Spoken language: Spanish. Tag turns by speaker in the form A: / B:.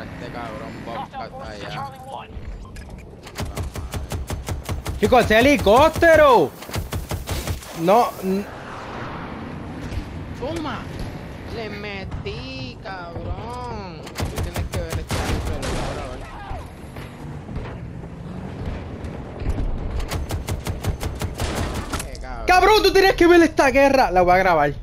A: este cabrón Bobcat allá.
B: Chicos, ese helicóptero. No.
A: ¡Toma! Le metí, cabrón. Tú tienes que ver este celular ahora. Cabrón.
B: Cabrón, tú tienes que ver esta guerra. La voy a grabar.